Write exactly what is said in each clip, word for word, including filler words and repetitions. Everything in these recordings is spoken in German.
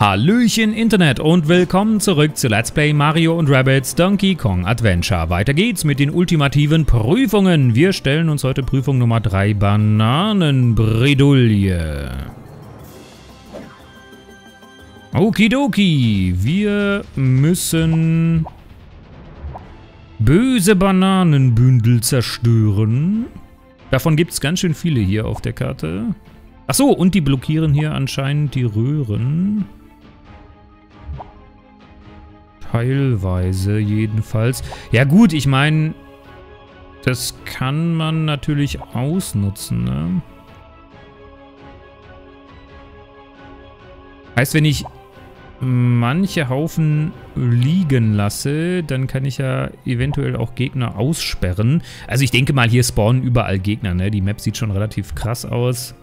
Hallöchen Internet und willkommen zurück zu Let's Play Mario und Rabbids Donkey Kong Adventure. Weiter geht's mit den ultimativen Prüfungen. Wir stellen uns heute Prüfung Nummer drei, Bananenbredouille. Okidoki, wir müssen böse Bananenbündel zerstören. Davon gibt's ganz schön viele hier auf der Karte. Achso, und die blockieren hier anscheinend die Röhren. Teilweise jedenfalls. Ja gut, ich meine, das kann man natürlich ausnutzen, ne? Heißt, wenn ich manche Haufen liegen lasse, dann kann ich ja eventuell auch Gegner aussperren. Also ich denke mal, hier spawnen überall Gegner, ne? Die Map sieht schon relativ krass aus.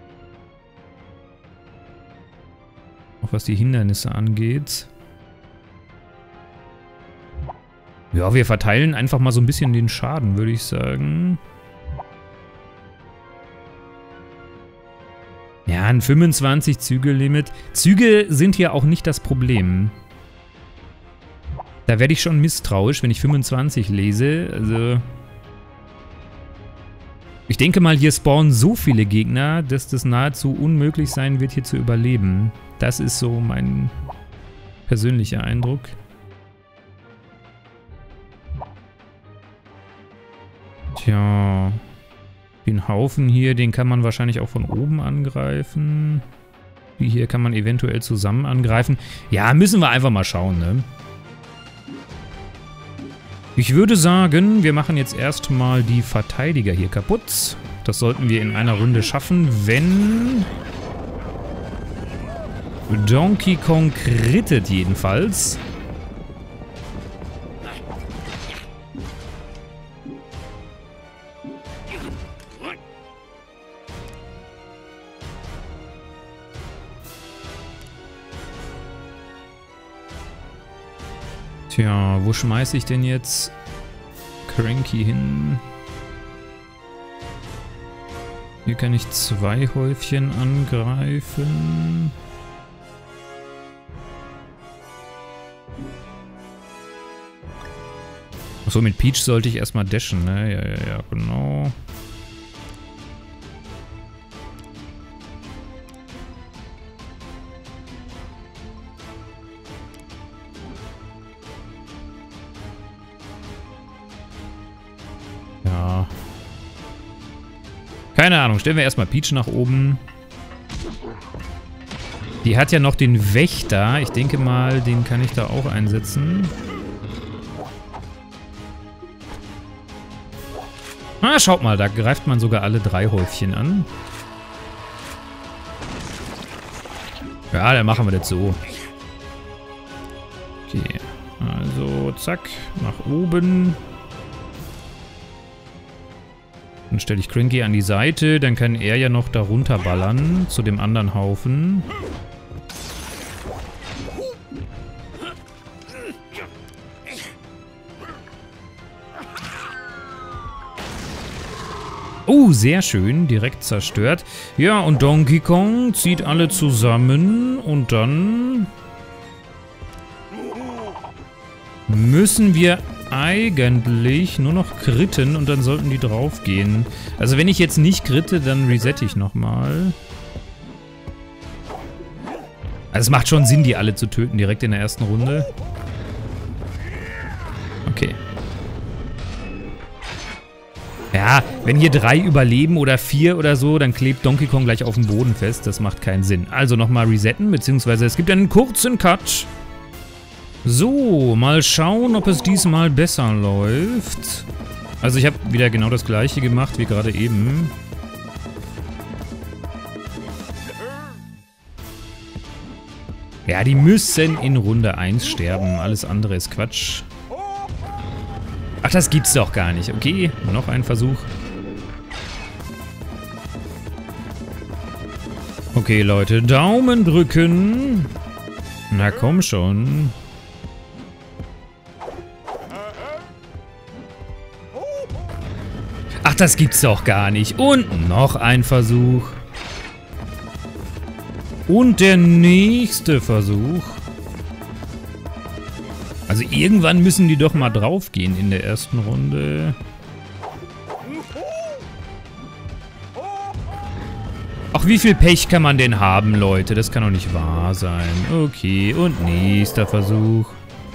Auch was die Hindernisse angeht. Ja, wir verteilen einfach mal so ein bisschen den Schaden, würde ich sagen. Ja, ein fünfundzwanzig Züge-Limit. Züge sind hier auch nicht das Problem. Da werde ich schon misstrauisch, wenn ich fünfundzwanzig lese. Also ich denke mal, hier spawnen so viele Gegner, dass das nahezu unmöglich sein wird, hier zu überleben. Das ist so mein persönlicher Eindruck. Tja, den Haufen hier, den kann man wahrscheinlich auch von oben angreifen. Die hier kann man eventuell zusammen angreifen. Ja, müssen wir einfach mal schauen, ne? Ich würde sagen, wir machen jetzt erstmal die Verteidiger hier kaputt. Das sollten wir in einer Runde schaffen, wenn Donkey Kong krittet jedenfalls. Tja, wo schmeiße ich denn jetzt Cranky hin? Hier kann ich zwei Häufchen angreifen. Achso, mit Peach sollte ich erstmal dashen, ne? Ja, ja, ja, genau. Ja. Keine Ahnung, stellen wir erstmal Peach nach oben. Die hat ja noch den Wächter. Ich denke mal, den kann ich da auch einsetzen. Ah, schaut mal, da greift man sogar alle drei Häufchen an. Ja, dann machen wir das so. Okay, also zack, nach oben. Dann stelle ich Cranky an die Seite, dann kann er ja noch darunter ballern zu dem anderen Haufen. Oh, sehr schön. Direkt zerstört. Ja, und Donkey Kong zieht alle zusammen und dann müssen wir eigentlich nur noch kritten und dann sollten die drauf gehen. Also wenn ich jetzt nicht kritte, dann resette ich nochmal. Also es macht schon Sinn, die alle zu töten direkt in der ersten Runde. Okay. Ja, wenn hier drei überleben oder vier oder so, dann klebt Donkey Kong gleich auf dem Boden fest. Das macht keinen Sinn. Also nochmal resetten, beziehungsweise es gibt einen kurzen Cut. So, mal schauen, ob es diesmal besser läuft. Also ich habe wieder genau das gleiche gemacht wie gerade eben. Ja, die müssen in Runde eins sterben. Alles andere ist Quatsch. Ach, das gibt's doch gar nicht. Okay, noch ein Versuch. Okay, Leute, Daumen drücken. Na komm schon. Ach, das gibt's doch gar nicht. Und noch ein Versuch. Und der nächste Versuch. Also irgendwann müssen die doch mal draufgehen in der ersten Runde. Ach, wie viel Pech kann man denn haben, Leute? Das kann doch nicht wahr sein. Okay, und nächster Versuch.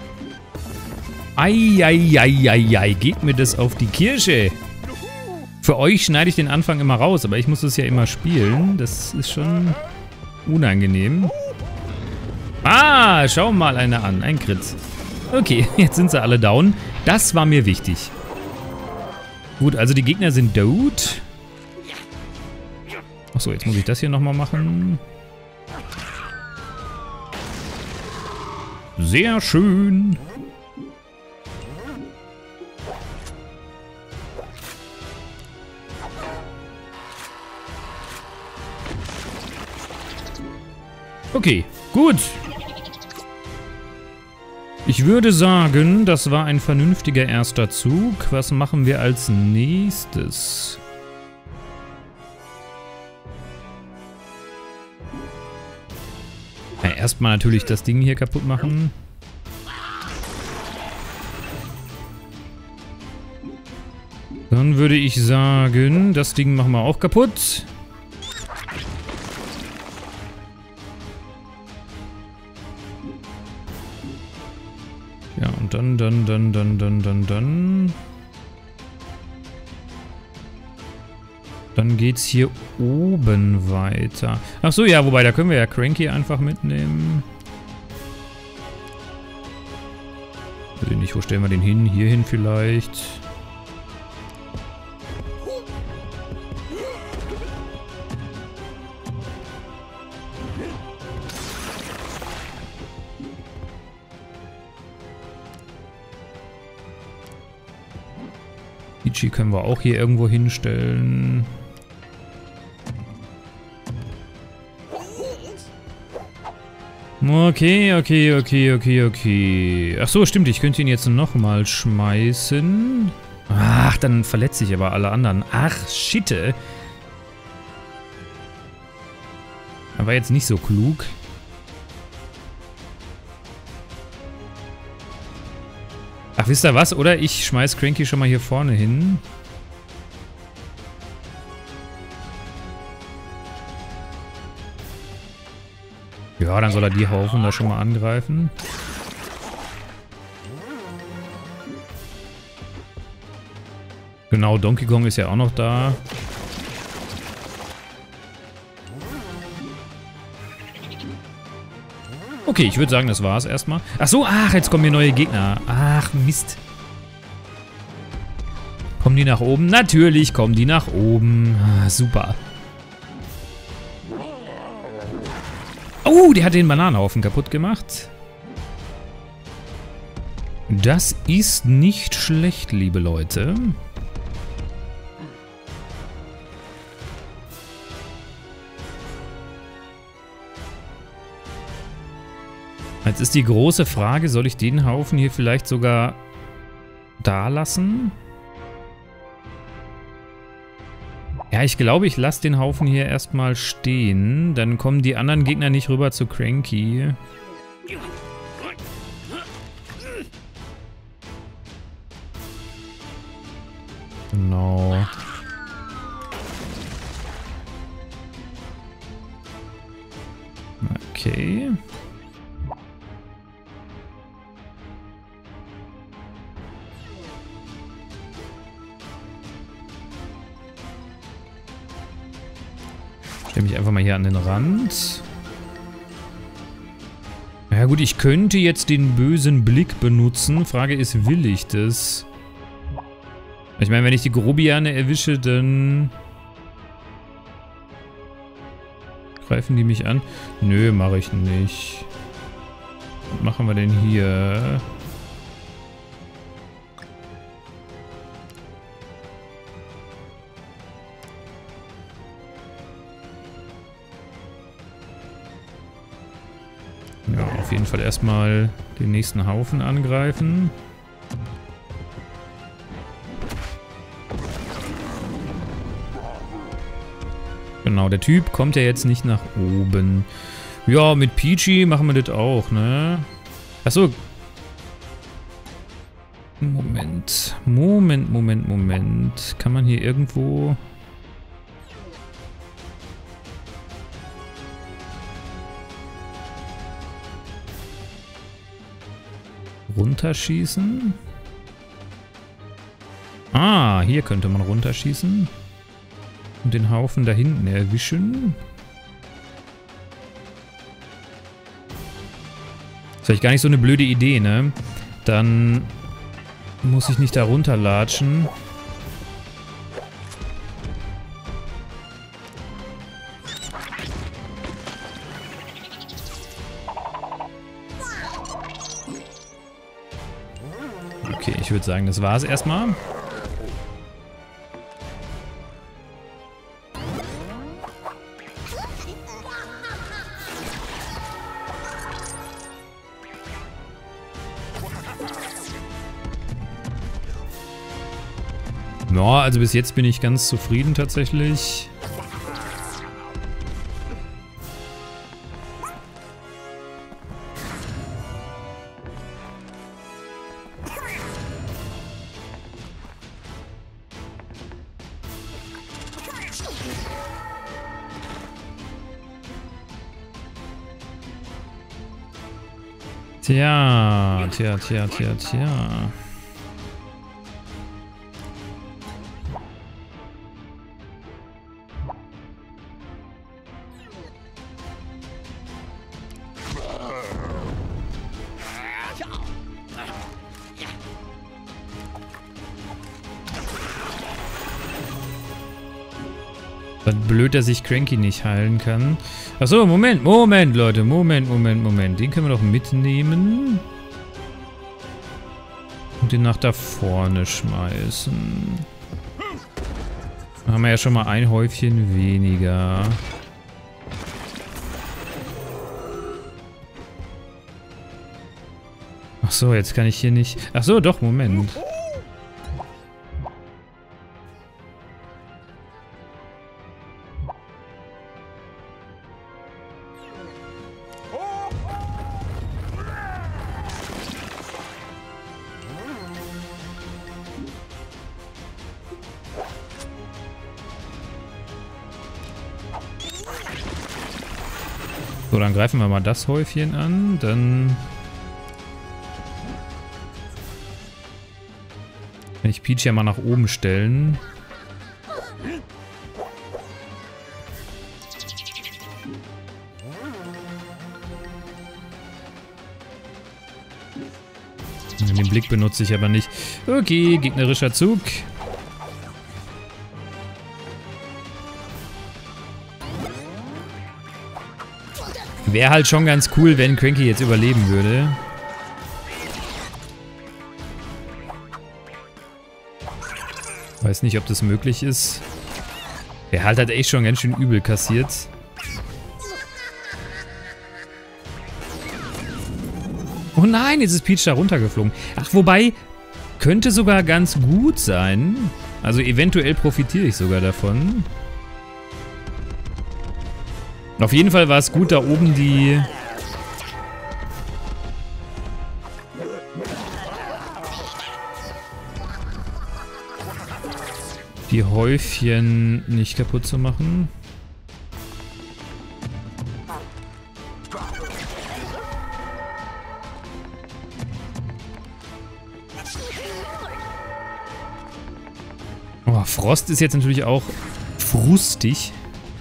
Eieieiei, geht mir das auf die Kirsche. Für euch schneide ich den Anfang immer raus, aber ich muss es ja immer spielen. Das ist schon unangenehm. Ah, schau mal einer an. Ein Crit. Okay, jetzt sind sie alle down. Das war mir wichtig. Gut, also die Gegner sind tot. Achso, jetzt muss ich das hier nochmal machen. Sehr schön. Okay, gut. Ich würde sagen, das war ein vernünftiger erster Zug. Was machen wir als nächstes? Ja, erstmal natürlich das Ding hier kaputt machen. Dann würde ich sagen, das Ding machen wir auch kaputt. Ja, und dann, dann, dann, dann, dann, dann, dann. Dann geht's hier oben weiter. Ach so, ja, wobei, da können wir ja Cranky einfach mitnehmen. Weiß ich nicht, wo stellen wir den hin? Hier hin vielleicht. Ichi können wir auch hier irgendwo hinstellen. Okay, okay, okay, okay, okay. Ach so, stimmt, ich könnte ihn jetzt nochmal schmeißen. Ach, dann verletze ich aber alle anderen. Ach, Schitte. Das war jetzt nicht so klug. Ach, wisst ihr was? Oder ich schmeiß Cranky schon mal hier vorne hin. Ja, dann soll er die Haufen da schon mal angreifen. Genau, Donkey Kong ist ja auch noch da. Okay, ich würde sagen, das war's erstmal. Ach so, ach, jetzt kommen hier neue Gegner. Ach, Mist. Kommen die nach oben? Natürlich kommen die nach oben. Ah, super. Oh, der hat den Bananenhaufen kaputt gemacht. Das ist nicht schlecht, liebe Leute. Jetzt ist die große Frage, soll ich den Haufen hier vielleicht sogar da lassen? Ja, ich glaube, ich lasse den Haufen hier erstmal stehen. Dann kommen die anderen Gegner nicht rüber zu Cranky. Genau. Okay. Stelle mich einfach mal hier an den Rand. Ja gut, ich könnte jetzt den bösen Blick benutzen. Frage ist, will ich das? Ich meine, wenn ich die Grobiane erwische, dann greifen die mich an. Nö, mache ich nicht. Was machen wir denn hier? Ja, auf jeden Fall erstmal den nächsten Haufen angreifen. Genau, der Typ kommt ja jetzt nicht nach oben. Ja, mit Peachy machen wir das auch, ne? Achso. Moment. Moment, Moment, Moment. Kann man hier irgendwo... runterschießen? Ah, hier könnte man runterschießen. Und den Haufen da hinten erwischen. Ist vielleicht gar nicht so eine blöde Idee, ne? Dann muss ich nicht da runterlatschen. Okay, ich würde sagen, das war es erstmal. Ja, also bis jetzt bin ich ganz zufrieden tatsächlich. Tja, tja, tja, tja, tja. Blöd, dass ich Cranky nicht heilen kann. Achso, Moment, Moment, Leute. Moment, Moment, Moment. Den können wir doch mitnehmen. Und den nach da vorne schmeißen. Da haben wir ja schon mal ein Häufchen weniger. Achso, jetzt kann ich hier nicht... Achso, doch, Moment. So, dann greifen wir mal das Häufchen an, dann kann ich Peach ja mal nach oben stellen. Den Blick benutze ich aber nicht. Okay, gegnerischer Zug. Wäre halt schon ganz cool, wenn Cranky jetzt überleben würde. Weiß nicht, ob das möglich ist. Der halt hat echt schon ganz schön übel kassiert. Oh nein, jetzt ist Peach da runtergeflogen. Ach, wobei, könnte sogar ganz gut sein. Also eventuell profitiere ich sogar davon. Auf jeden Fall war es gut, da oben die... die Häufchen nicht kaputt zu machen. Oh, Frost ist jetzt natürlich auch frustig.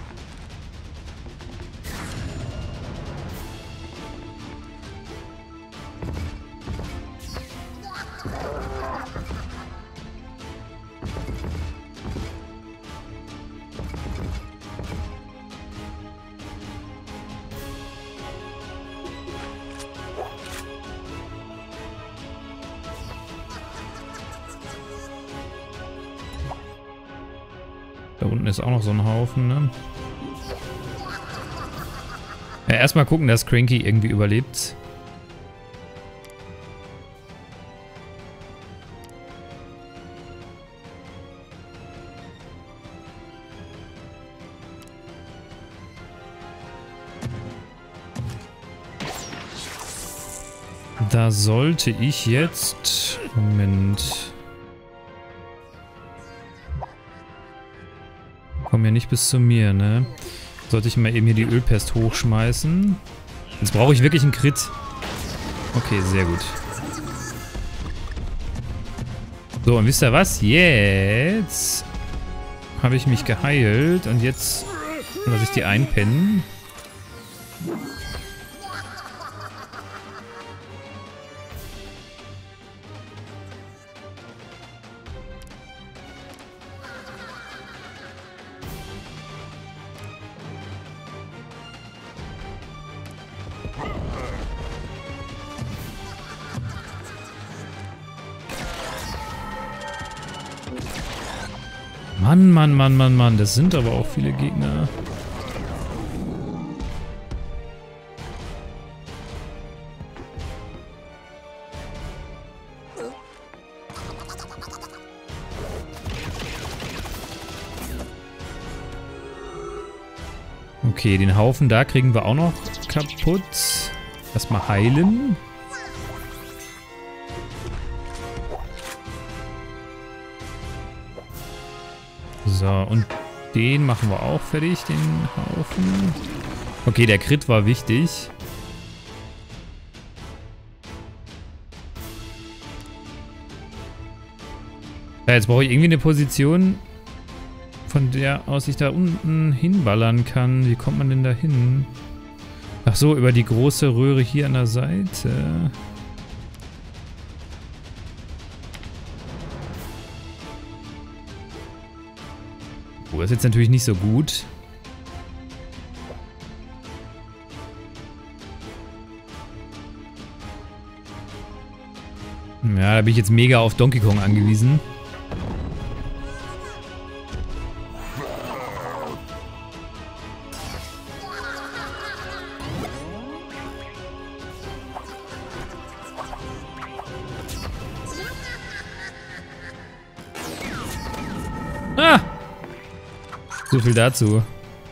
Da unten ist auch noch so ein Haufen, ne? Ja, erstmal gucken, dass Cranky irgendwie überlebt. Da sollte ich jetzt... Moment. Komm ja nicht bis zu mir, ne? Sollte ich mal eben hier die Ölpest hochschmeißen. Jetzt brauche ich wirklich einen Crit. Okay, sehr gut. So, und wisst ihr was? Jetzt habe ich mich geheilt und jetzt lasse ich die einpennen. Mann, Mann, Mann, Mann, Mann, das sind aber auch viele Gegner. Okay, den Haufen da kriegen wir auch noch kaputt. Erstmal heilen. So, und den machen wir auch fertig, den Haufen. Okay, der Crit war wichtig. Ja, jetzt brauche ich irgendwie eine Position, von der aus ich da unten hinballern kann. Wie kommt man denn da hin? Ach so, über die große Röhre hier an der Seite. Oh, das ist jetzt natürlich nicht so gut. Ja, da bin ich jetzt mega auf Donkey Kong angewiesen. Ah! So viel dazu.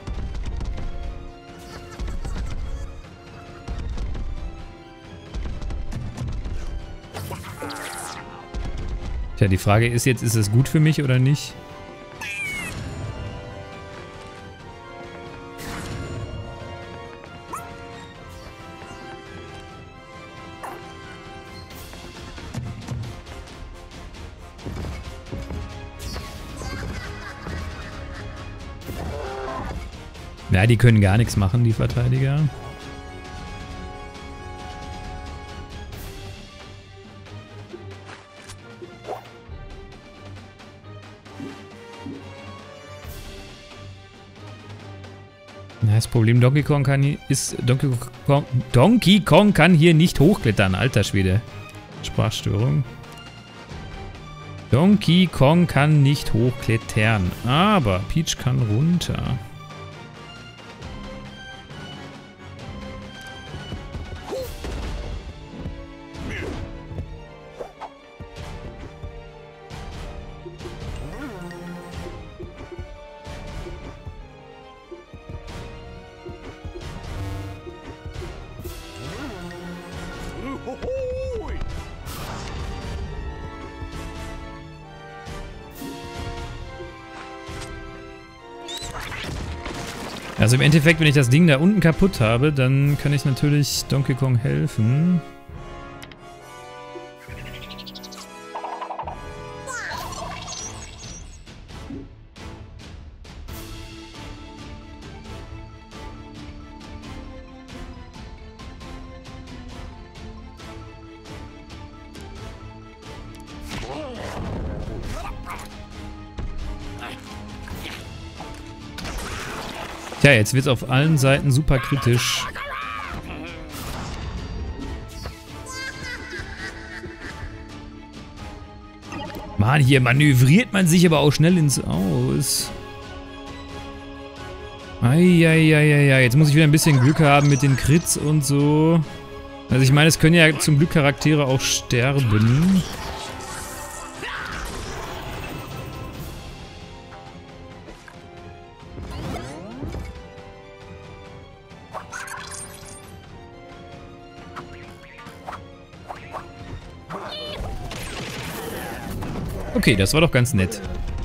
Tja, die Frage ist jetzt, ist es gut für mich oder nicht? Ja, die können gar nichts machen, die Verteidiger. Das Problem Donkey Kong kann hier, ist Donkey Kong, Donkey Kong kann hier nicht hochklettern, alter Schwede. Sprachstörung. Donkey Kong kann nicht hochklettern, aber Peach kann runter. Also im Endeffekt, wenn ich das Ding da unten kaputt habe, dann kann ich natürlich Donkey Kong helfen. Tja, jetzt wird es auf allen Seiten super kritisch. Mann, hier manövriert man sich aber auch schnell ins Aus. Eieieiei, jetzt muss ich wieder ein bisschen Glück haben mit den Crits und so. Also ich meine, es können ja zum Glück Charaktere auch sterben. Okay, das war doch ganz nett.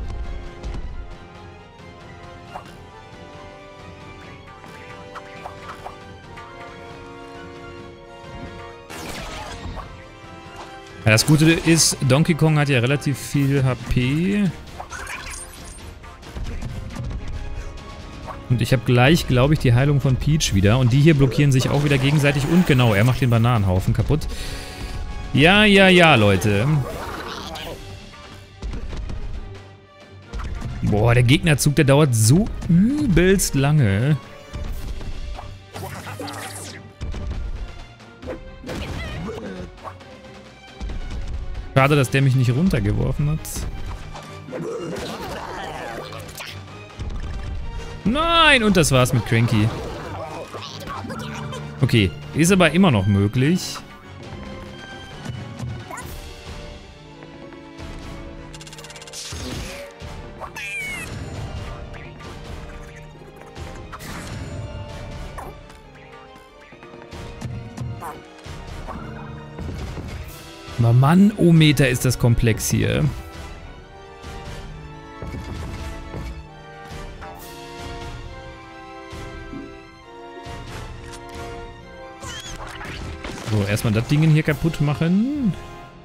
Ja, das Gute ist, Donkey Kong hat ja relativ viel H P. Und ich habe gleich, glaube ich, die Heilung von Peach wieder. Und die hier blockieren sich auch wieder gegenseitig. Und genau, er macht den Bananenhaufen kaputt. Ja, ja, ja, Leute. Boah, der Gegnerzug, der dauert so übelst lange. Schade, dass der mich nicht runtergeworfen hat. Nein, und das war's mit Cranky. Okay, ist aber immer noch möglich. Aber Mann, oh Meter ist das komplex hier. So, erstmal das Ding hier kaputt machen.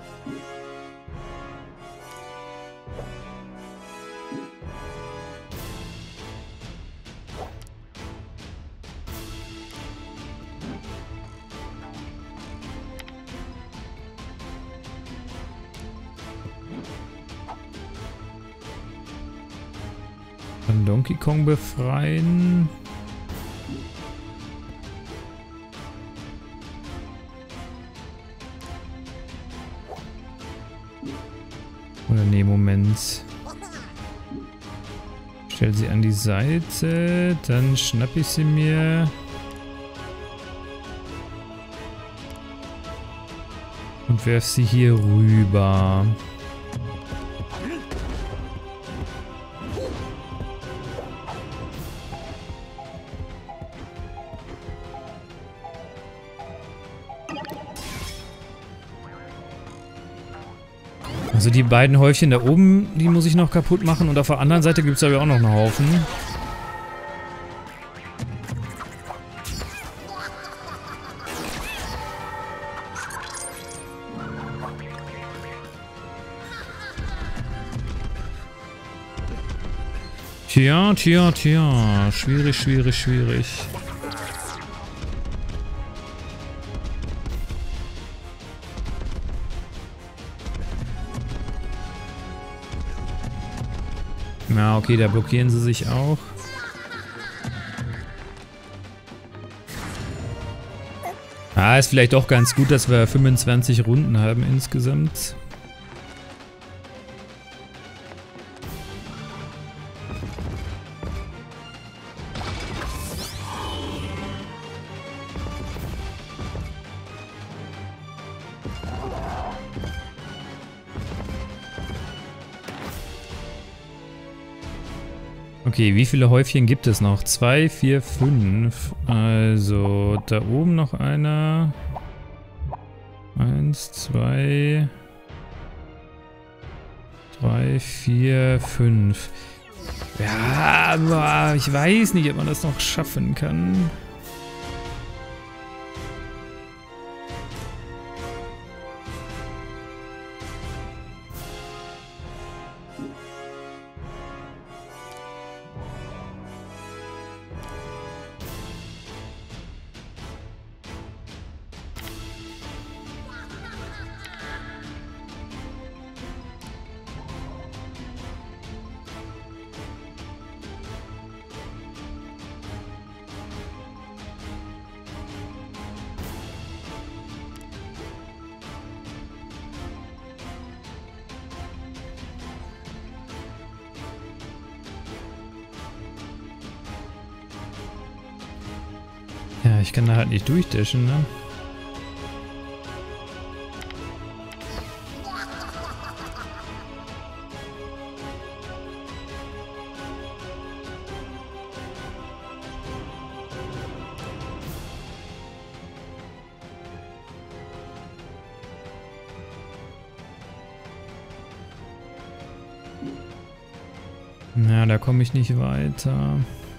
Dann Donkey Kong befreien. Oder nee, Moment. Stell sie an die Seite, dann schnapp ich sie mir. Und werf sie hier rüber. Also die beiden Häufchen da oben, die muss ich noch kaputt machen. Und auf der anderen Seite gibt es aber auch noch einen Haufen. Tja, tja, tja. Schwierig, schwierig, schwierig. Ja, okay, da blockieren sie sich auch. Ah, ist vielleicht doch ganz gut, dass wir fünfundzwanzig Runden haben insgesamt. Okay, wie viele Häufchen gibt es noch? Zwei, vier, fünf. Also, da oben noch einer. Eins, zwei, drei, vier, fünf. Ja, aber ich weiß nicht, ob man das noch schaffen kann. Ja, ich kann da halt nicht durchdashen, ne? Ja, da komme ich nicht weiter.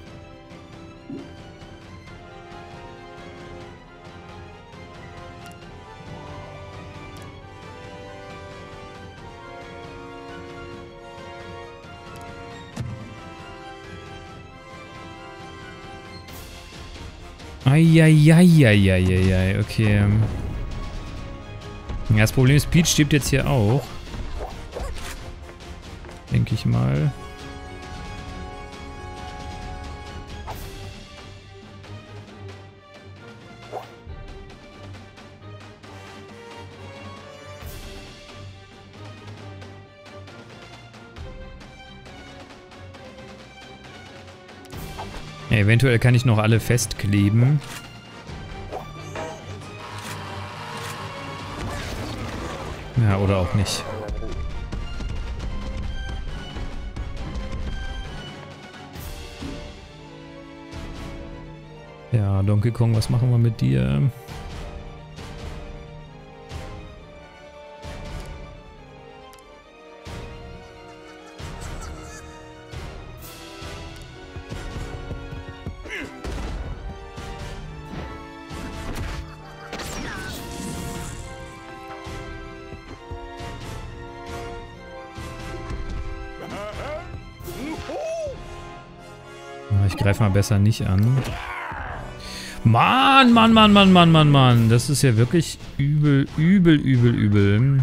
Eieieiei, okay. Ja, das Problem ist, Peach stirbt jetzt hier auch. Denke ich mal. Ja, eventuell kann ich noch alle festkleben. Ja, oder auch nicht. Ja, Donkey Kong, was machen wir mit dir? Ich greife mal besser nicht an. Mann, Mann, Mann, Mann, Mann, Mann, Mann. Das ist ja wirklich übel, übel, übel, übel.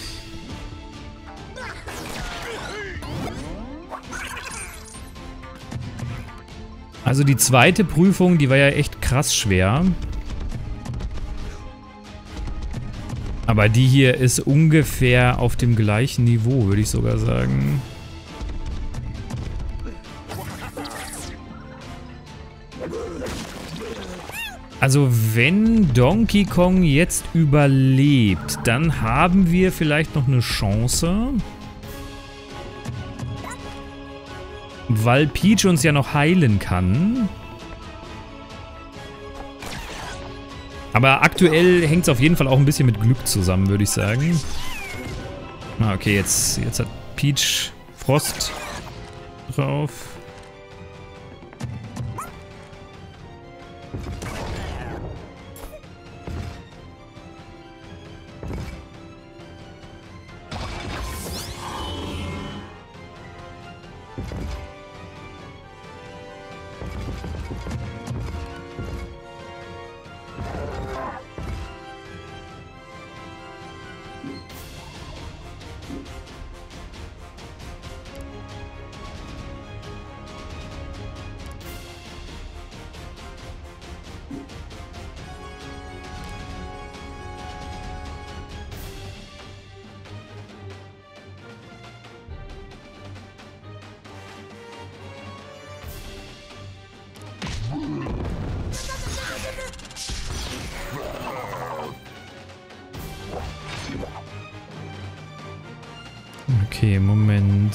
Also die zweite Prüfung, die war ja echt krass schwer. Aber die hier ist ungefähr auf dem gleichen Niveau, würde ich sogar sagen. Also wenn Donkey Kong jetzt überlebt, dann haben wir vielleicht noch eine Chance. Weil Peach uns ja noch heilen kann. Aber aktuell hängt es auf jeden Fall auch ein bisschen mit Glück zusammen, würde ich sagen. Ah, okay, jetzt, jetzt hat Peach Frost drauf. Okay, Moment.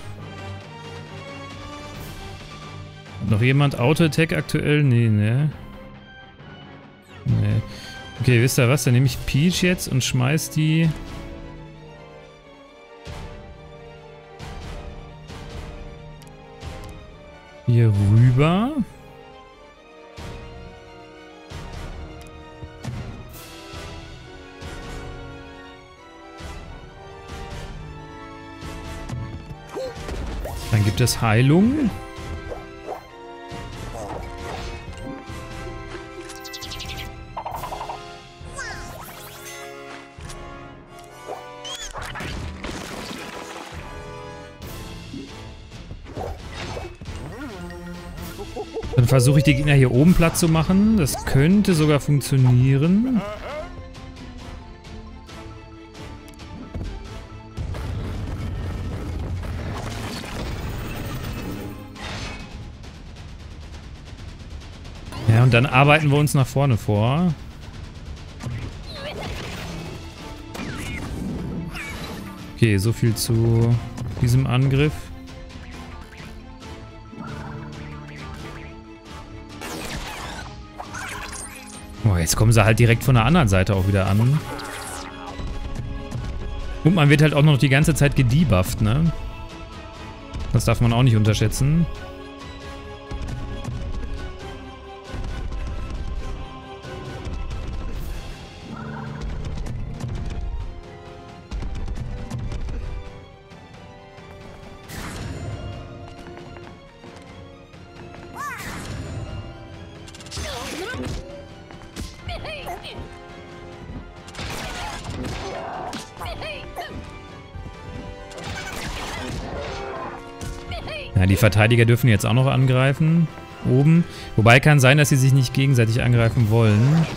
Hat noch jemand Auto-Attack aktuell? Nee, ne? Nee. Okay, wisst ihr was? Dann nehme ich Peach jetzt und schmeiß die... hier rüber. Dann gibt es Heilung. Dann versuche ich die Gegner hier oben platt zu machen. Das könnte sogar funktionieren. Ja, und dann arbeiten wir uns nach vorne vor. Okay, so viel zu diesem Angriff. Oh, jetzt kommen sie halt direkt von der anderen Seite auch wieder an. Und man wird halt auch noch die ganze Zeit gedebufft, ne? Das darf man auch nicht unterschätzen. Ja, die Verteidiger dürfen jetzt auch noch angreifen. Oben. Wobei kann sein, dass sie sich nicht gegenseitig angreifen wollen.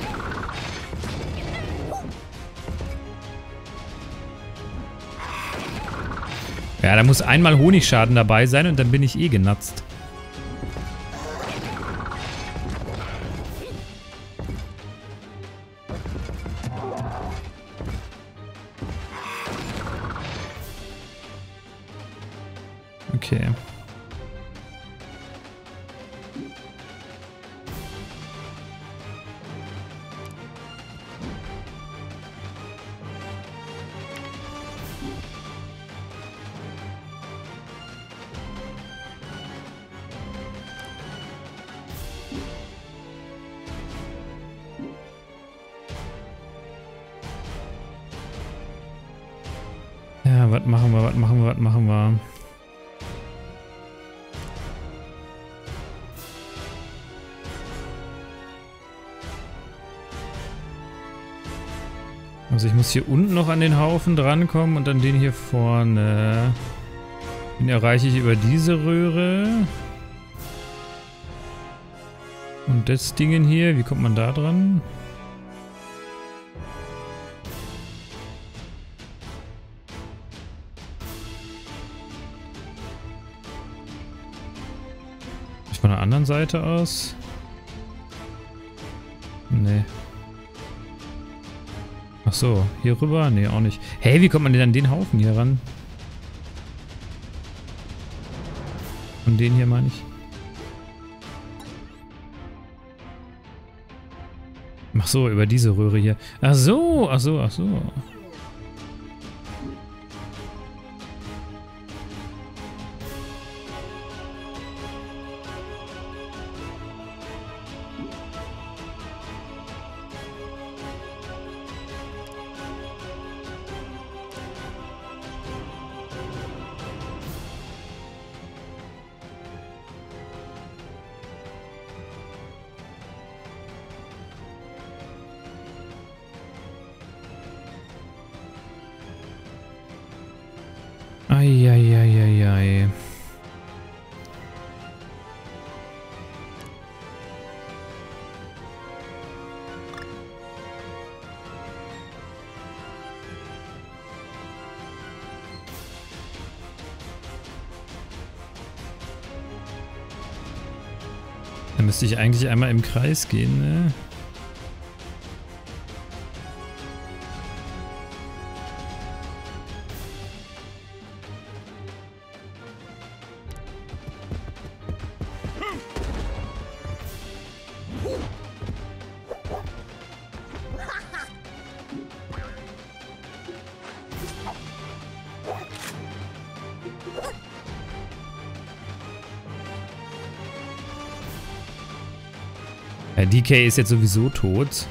Ja, da muss einmal Honigschaden dabei sein und dann bin ich eh genatzt. Okay. Ja, was machen wir, was machen wir, was machen wir? Also ich muss hier unten noch an den Haufen drankommen und dann den hier vorne. Den erreiche ich über diese Röhre. Und das Ding hier, wie kommt man da dran? Von der anderen Seite aus? Nee. Ach so, hier rüber? Nee, auch nicht. Hey, wie kommt man denn an den Haufen hier ran? Von den hier meine ich. Ach so, über diese Röhre hier. Ach so, ach so, ach so. Eieieiei. Da müsste ich eigentlich einmal im Kreis gehen, ne? Ja, D K ist jetzt sowieso tot.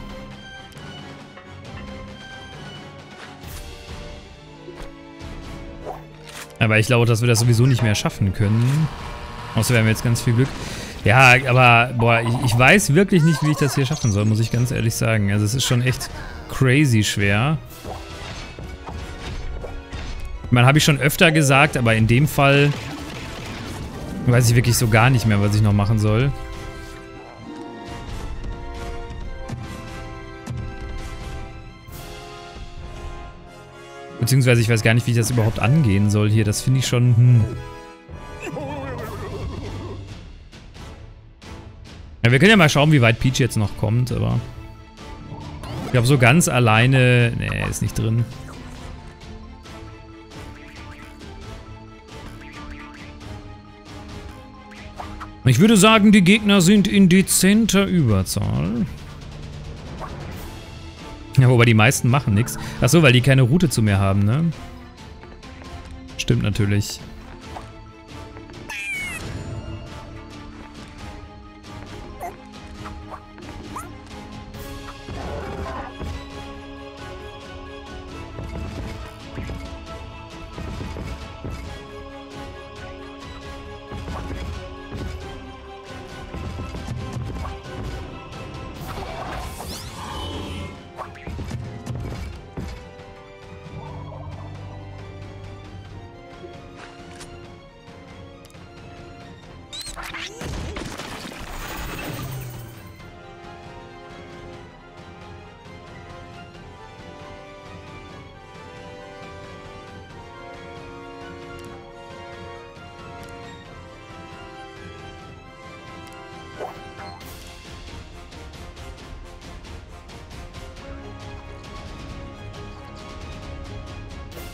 Aber ich glaube, dass wir das sowieso nicht mehr schaffen können. Außer wir haben jetzt ganz viel Glück. Ja, aber boah, ich, ich weiß wirklich nicht, wie ich das hier schaffen soll, muss ich ganz ehrlich sagen. Also es ist schon echt crazy schwer. Ich meine, habe ich schon öfter gesagt, aber in dem Fall weiß ich wirklich so gar nicht mehr, was ich noch machen soll. Beziehungsweise ich weiß gar nicht, wie ich das überhaupt angehen soll hier. Das finde ich schon... Hm. Ja, wir können ja mal schauen, wie weit Peach jetzt noch kommt, aber... Ich glaube, so ganz alleine... Nee, ist nicht drin. Ich würde sagen, die Gegner sind in dezenter Überzahl. Ja, wobei die meisten machen nichts. Achso, weil die keine Route zu mir haben, ne? Stimmt natürlich.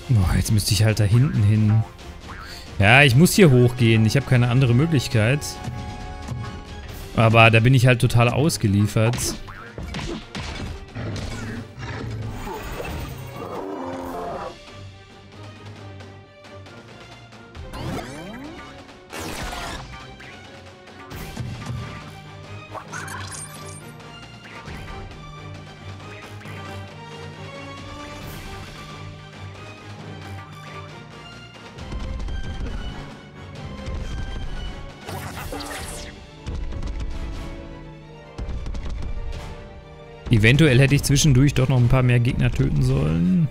Oh, jetzt müsste ich halt da hinten hin. Ja, ich muss hier hochgehen. Ich habe keine andere Möglichkeit. Aber da bin ich halt total ausgeliefert. Eventuell hätte ich zwischendurch doch noch ein paar mehr Gegner töten sollen.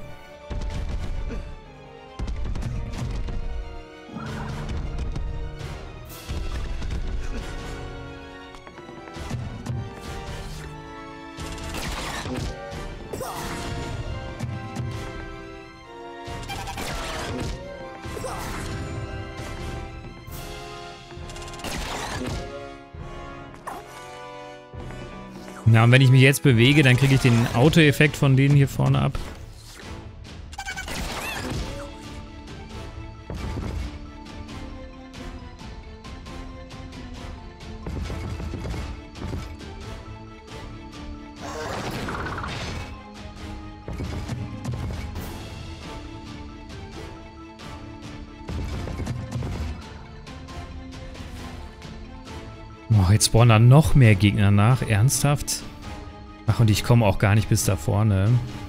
Ja, und wenn ich mich jetzt bewege, dann kriege ich den Auto-Effekt von denen hier vorne ab. Oh, jetzt spawnen da noch mehr Gegner nach. Ernsthaft? Ach, und ich komme auch gar nicht bis da vorne.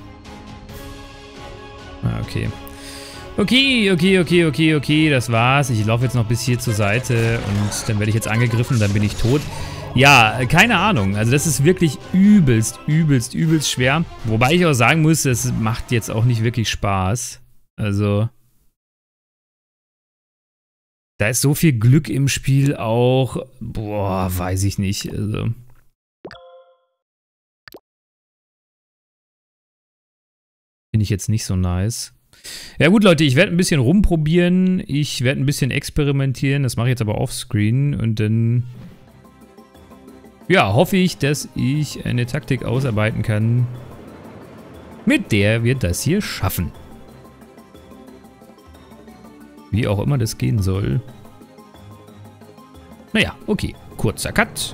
Ah, okay. Okay, okay, okay, okay, okay, das war's. Ich laufe jetzt noch bis hier zur Seite und dann werde ich jetzt angegriffen, dann bin ich tot. Ja, keine Ahnung. Also das ist wirklich übelst, übelst, übelst schwer. Wobei ich auch sagen muss, das macht jetzt auch nicht wirklich Spaß. Also... Da ist so viel Glück im Spiel auch. Boah, weiß ich nicht. Also. Finde ich jetzt nicht so nice. Ja gut, Leute, ich werde ein bisschen rumprobieren. Ich werde ein bisschen experimentieren. Das mache ich jetzt aber offscreen. Und dann... Ja, hoffe ich, dass ich eine Taktik ausarbeiten kann, mit der wir das hier schaffen. Wie auch immer das gehen soll. Naja, okay. Kurzer Cut.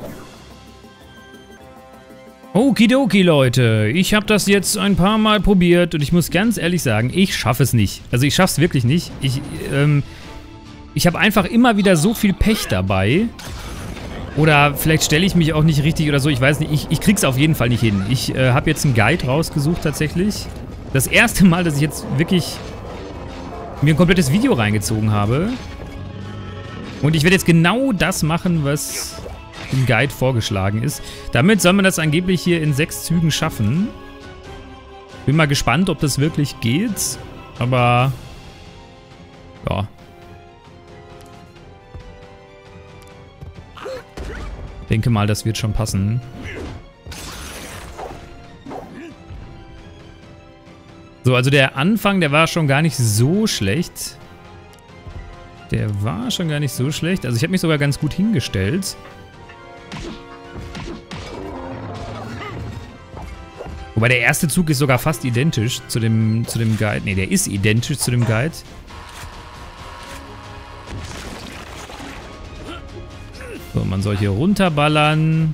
Okidoki, Leute. Ich habe das jetzt ein paar Mal probiert und ich muss ganz ehrlich sagen, ich schaffe es nicht. Also ich schaffe es wirklich nicht. Ich, ähm, ich habe einfach immer wieder so viel Pech dabei. Oder vielleicht stelle ich mich auch nicht richtig oder so. Ich weiß nicht. Ich, ich krieg's auf jeden Fall nicht hin. Ich äh, habe jetzt einen Guide rausgesucht tatsächlich. Das erste Mal, dass ich jetzt wirklich... mir ein komplettes Video reingezogen habe. Und ich werde jetzt genau das machen, was im Guide vorgeschlagen ist. Damit soll man das angeblich hier in sechs Zügen schaffen. Bin mal gespannt, ob das wirklich geht. Aber... ja. Denke mal, das wird schon passen. So, also der Anfang, der war schon gar nicht so schlecht. Der war schon gar nicht so schlecht. Also ich habe mich sogar ganz gut hingestellt. Wobei der erste Zug ist sogar fast identisch zu dem, zu dem Guide. Ne, der ist identisch zu dem Guide. So, man soll hier runterballern.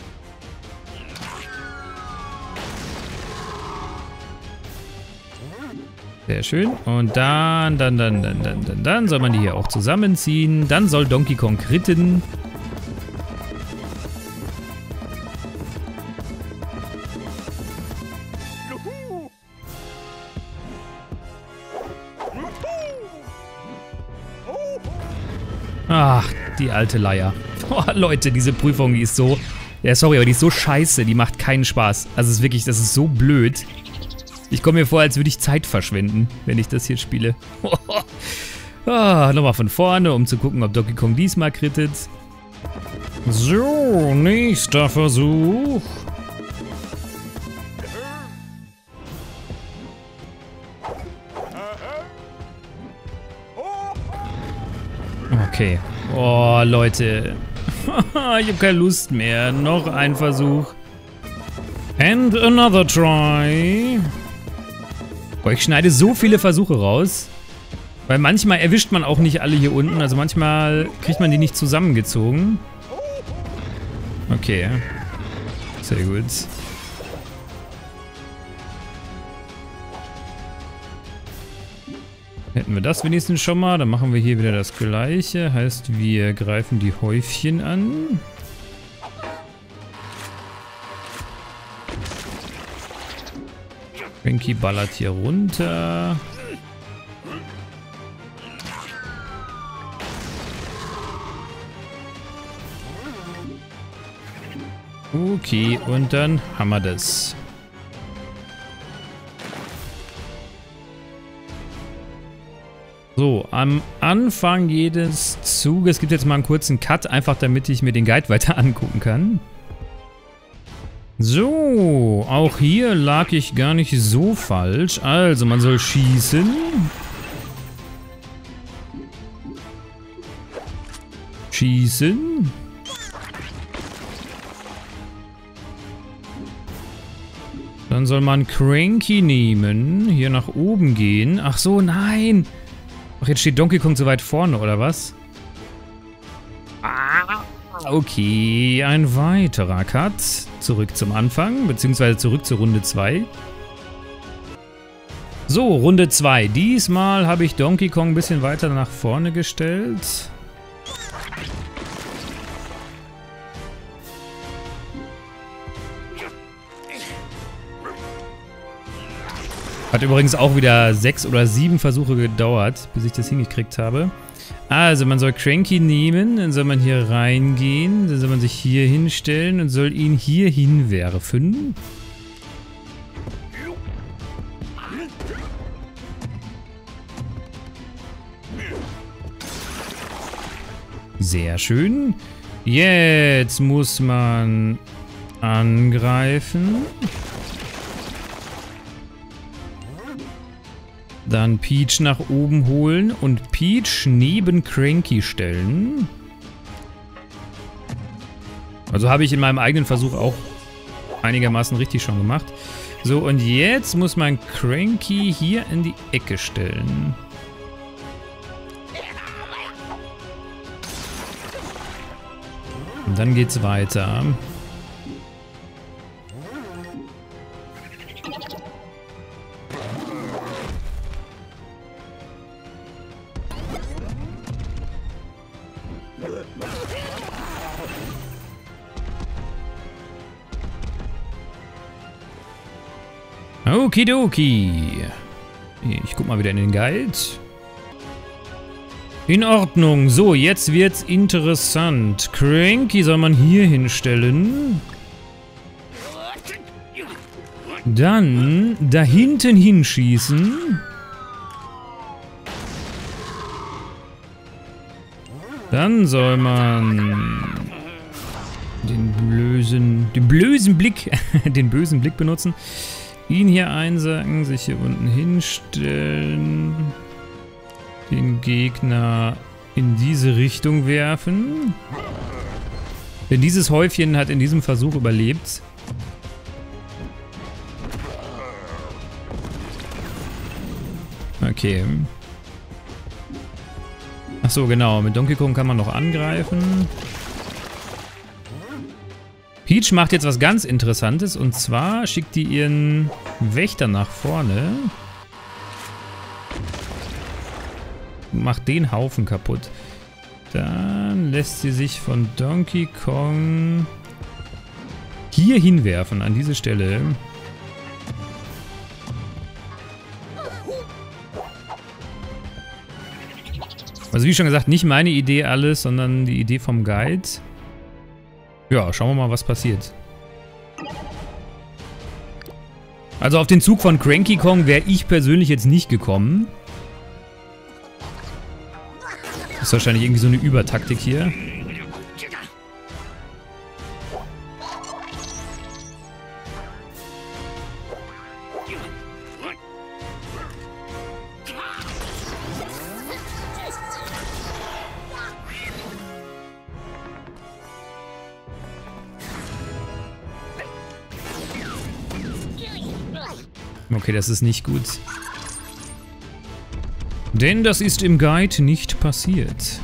Sehr schön. Und dann, dann, dann, dann, dann, dann, dann soll man die hier auch zusammenziehen. Dann soll Donkey Kong kritten. Ach, die alte Leier. Oh, Leute, diese Prüfung, die ist so... Ja, sorry, aber die ist so scheiße. Die macht keinen Spaß. Also es ist wirklich, das ist so blöd. Ich komme mir vor, als würde ich Zeit verschwenden, wenn ich das hier spiele. Ah, nochmal von vorne, um zu gucken, ob Donkey Kong diesmal krittet. So, nächster Versuch. Okay. Oh, Leute. Ich habe keine Lust mehr. Noch ein Versuch. And another try. Boah, ich schneide so viele Versuche raus. Weil manchmal erwischt man auch nicht alle hier unten. Also manchmal kriegt man die nicht zusammengezogen. Okay. Sehr gut. Hätten wir das wenigstens schon mal. Dann machen wir hier wieder das Gleiche. Heißt, wir greifen die Häufchen an. Cranky ballert hier runter. Okay, und dann haben wir das. So, am Anfang jedes Zuges gibt es jetzt mal einen kurzen Cut, einfach damit ich mir den Guide weiter angucken kann. So, auch hier lag ich gar nicht so falsch. Also, man soll schießen. Schießen. Dann soll man Cranky nehmen, hier nach oben gehen. Ach so, nein. Ach, jetzt steht Donkey Kong so weit vorne, oder was? Ah, okay, ein weiterer Cut. Zurück zum Anfang, beziehungsweise zurück zur Runde zwei. So, Runde zwei. Diesmal habe ich Donkey Kong ein bisschen weiter nach vorne gestellt. Hat übrigens auch wieder sechs oder sieben Versuche gedauert, bis ich das hingekriegt habe. Also, man soll Cranky nehmen, dann soll man hier reingehen, dann soll man sich hier hinstellen und soll ihn hier hinwerfen. Sehr schön. Jetzt muss man angreifen. Dann Peach nach oben holen und Peach neben Cranky stellen. Also habe ich in meinem eigenen Versuch auch einigermaßen richtig schon gemacht. So, und jetzt muss man Cranky hier in die Ecke stellen. Und dann geht's weiter. Okidoki. Ich guck mal wieder in den Guide. In Ordnung. So, jetzt wird's interessant. Cranky soll man hier hinstellen. Dann da hinten hinschießen. Dann soll man den bösen, den bösen Blick, den bösen Blick benutzen. Ihn hier einsacken, sich hier unten hinstellen, den Gegner in diese Richtung werfen. Denn dieses Häufchen hat in diesem Versuch überlebt. Okay. Ach so, genau. Mit Donkey Kong kann man noch angreifen. Peach macht jetzt was ganz Interessantes und zwar schickt die ihren Wächter nach vorne. Macht den Haufen kaputt. Dann lässt sie sich von Donkey Kong hier hinwerfen, an diese Stelle. Also wie schon gesagt, nicht meine Idee alles, sondern die Idee vom Guide. Ja, schauen wir mal, was passiert. Also auf den Zug von Cranky Kong wäre ich persönlich jetzt nicht gekommen. Das ist wahrscheinlich irgendwie so eine Übertaktik hier. Okay, das ist nicht gut. Denn das ist im Guide nicht passiert.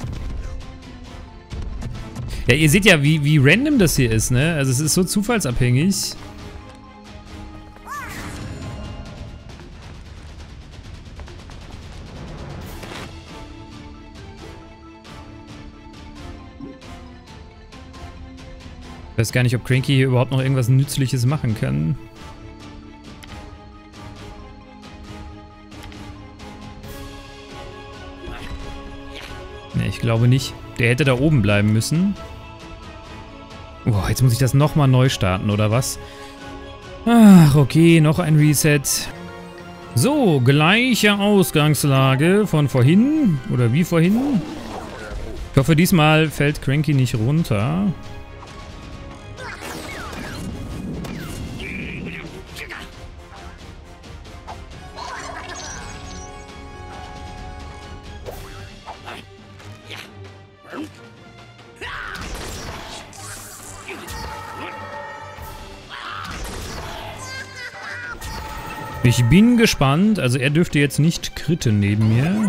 Ja, ihr seht ja, wie, wie random das hier ist, ne? Also es ist so zufallsabhängig. Ich weiß gar nicht, ob Cranky hier überhaupt noch irgendwas Nützliches machen kann. Ne, ich glaube nicht. Der hätte da oben bleiben müssen. Boah, jetzt muss ich das nochmal neu starten, oder was? Ach, okay, noch ein Reset. So, gleiche Ausgangslage von vorhin. Oder wie vorhin. Ich hoffe, diesmal fällt Cranky nicht runter. Ich bin gespannt. Also er dürfte jetzt nicht kritten neben mir.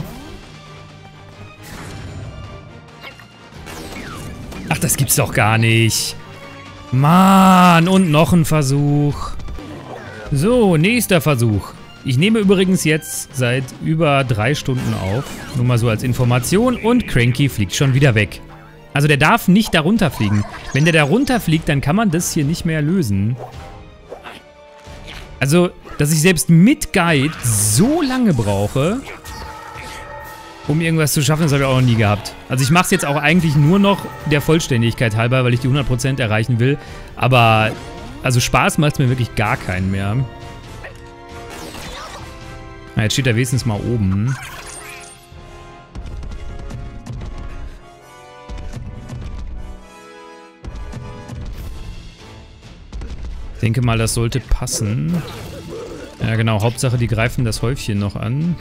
Ach, das gibt's doch gar nicht. Mann, und noch ein Versuch. So, nächster Versuch. Ich nehme übrigens jetzt seit über drei Stunden auf. Nur mal so als Information. Und Cranky fliegt schon wieder weg. Also der darf nicht da runterfliegen. Wenn der da runterfliegt, dann kann man das hier nicht mehr lösen. Also, dass ich selbst mit Guide so lange brauche, um irgendwas zu schaffen, das habe ich auch noch nie gehabt. Also ich mache es jetzt auch eigentlich nur noch der Vollständigkeit halber, weil ich die hundert Prozent erreichen will. Aber, also Spaß macht es mir wirklich gar keinen mehr. Na, jetzt steht er wenigstens mal oben. Ich denke mal, das sollte passen. Ja genau, Hauptsache die greifen das Häufchen noch an.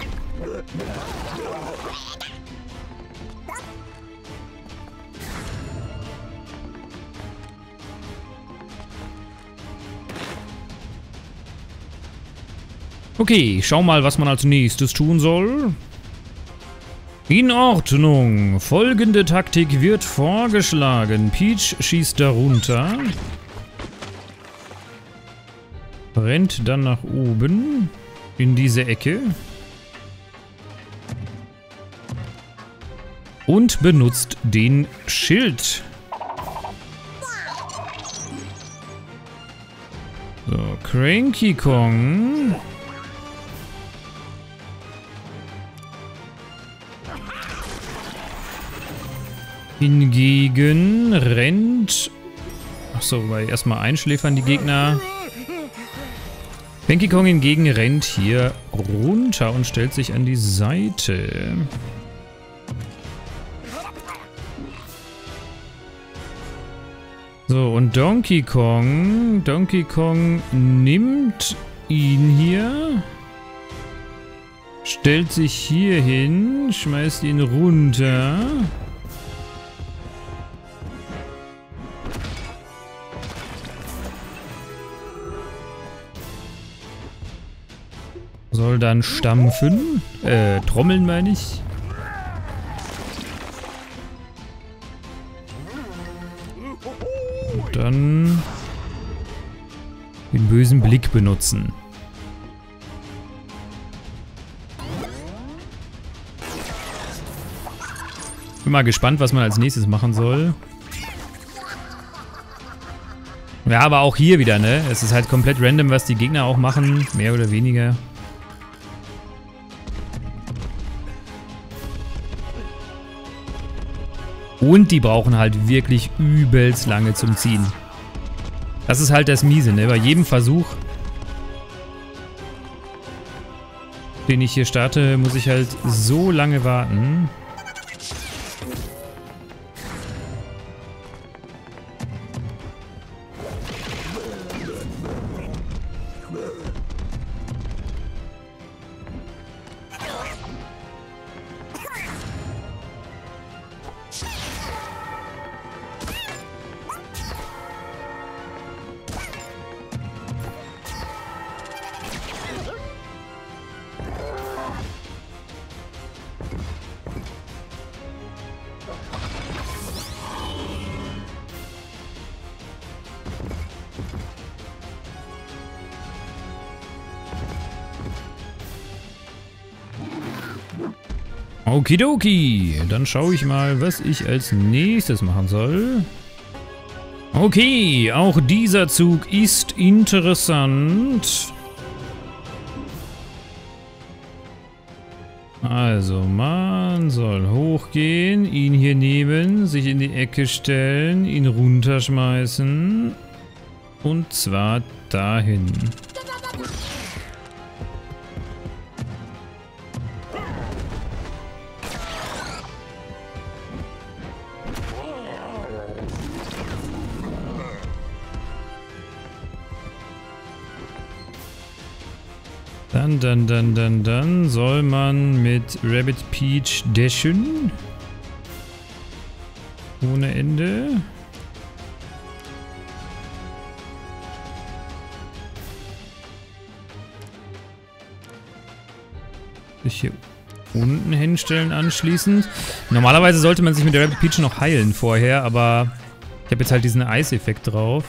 Okay, schau mal, was man als nächstes tun soll. In Ordnung. Folgende Taktik wird vorgeschlagen. Peach schießt darunter. Rennt dann nach oben. In diese Ecke. Und benutzt den Schild. So, Cranky Kong. Hingegen rennt... Achso, weil erstmal einschläfern die Gegner. Cranky Kong hingegen rennt hier runter und stellt sich an die Seite. So, und Donkey Kong... Donkey Kong nimmt ihn hier... Stellt sich hier hin, schmeißt ihn runter... Soll dann stampfen. Äh, trommeln meine ich. Und dann den bösen Blick benutzen. Bin mal gespannt, was man als nächstes machen soll. Ja, aber auch hier wieder, ne? Es ist halt komplett random, was die Gegner auch machen. Mehr oder weniger. Und die brauchen halt wirklich übelst lange zum Ziehen. Das ist halt das Miese, ne? Bei jedem Versuch, den ich hier starte, muss ich halt so lange warten. Okidoki, dann schaue ich mal, was ich als nächstes machen soll. Okay, auch dieser Zug ist interessant. Also, man soll hochgehen, ihn hier nehmen, sich in die Ecke stellen, ihn runterschmeißen. Und zwar dahin. Dann, dann, dann, dann, dann soll man mit Rabbit Peach dashen. Ohne Ende. Sich hier unten hinstellen anschließend. Normalerweise sollte man sich mit der Rabbit Peach noch heilen vorher, aber ich habe jetzt halt diesen Eiseffekt drauf.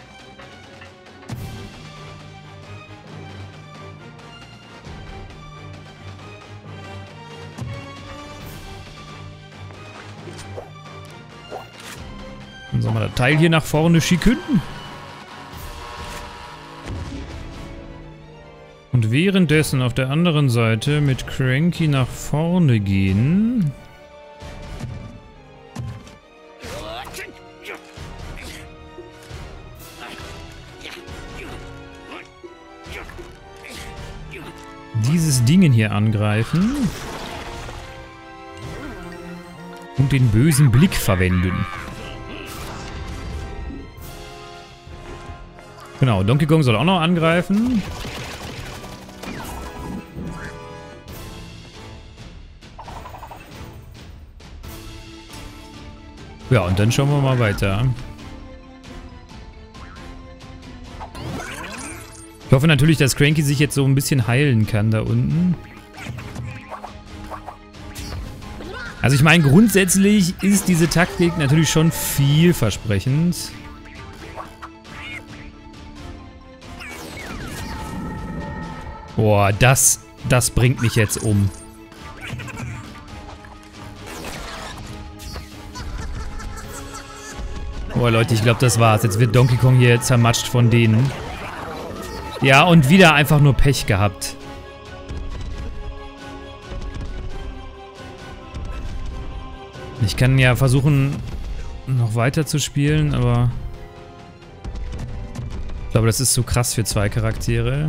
Dann soll man das Teil hier nach vorne schicken. Und währenddessen auf der anderen Seite mit Cranky nach vorne gehen. Dieses Ding hier angreifen. Und den bösen Blick verwenden. Genau, Donkey Kong soll auch noch angreifen. Ja, und dann schauen wir mal weiter. Ich hoffe natürlich, dass Cranky sich jetzt so ein bisschen heilen kann da unten. Also ich meine, grundsätzlich ist diese Taktik natürlich schon vielversprechend. Boah, das, das bringt mich jetzt um. Boah, Leute, ich glaube, das war's. Jetzt wird Donkey Kong hier zermatscht von denen. Ja, und wieder einfach nur Pech gehabt. Ich kann ja versuchen, noch weiter zu spielen, aber ich glaube, das ist zu krass für zwei Charaktere.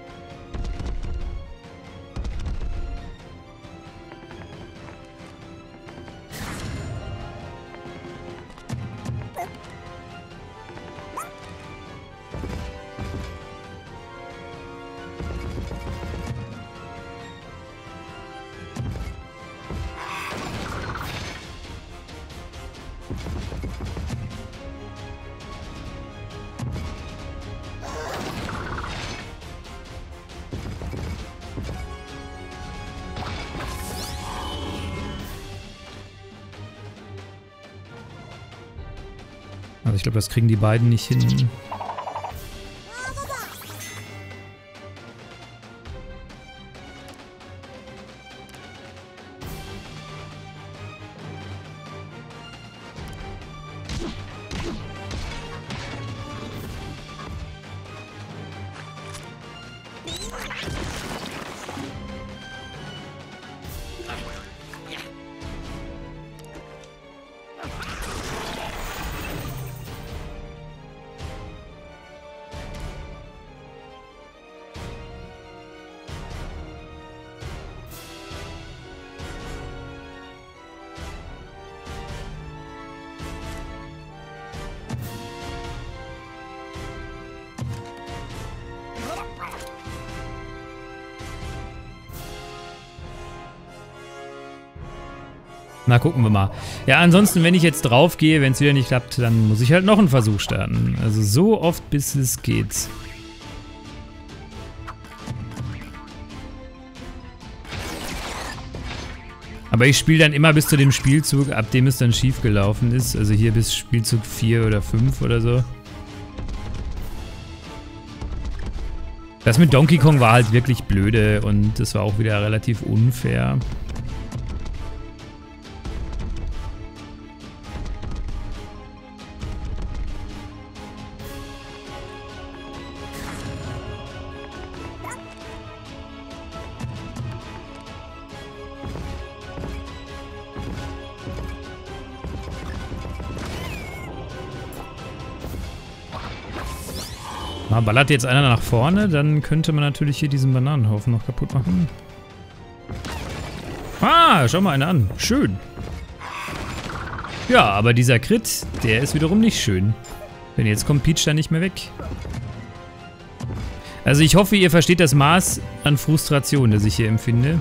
Also ich glaube, das kriegen die beiden nicht hin. Na, gucken wir mal. Ja, ansonsten, wenn ich jetzt drauf gehe, wenn es wieder nicht klappt, dann muss ich halt noch einen Versuch starten. Also so oft, bis es geht. Aber ich spiele dann immer bis zu dem Spielzug, ab dem es dann schief gelaufen ist. Also hier bis Spielzug vier oder fünf oder so. Das mit Donkey Kong war halt wirklich blöde und das war auch wieder relativ unfair. Ballert jetzt einer nach vorne, dann könnte man natürlich hier diesen Bananenhaufen noch kaputt machen. Ah, schau mal einer an. Schön. Ja, aber dieser Crit, der ist wiederum nicht schön. Denn jetzt kommt Peach da nicht mehr weg. Also ich hoffe, ihr versteht das Maß an Frustration, das ich hier empfinde.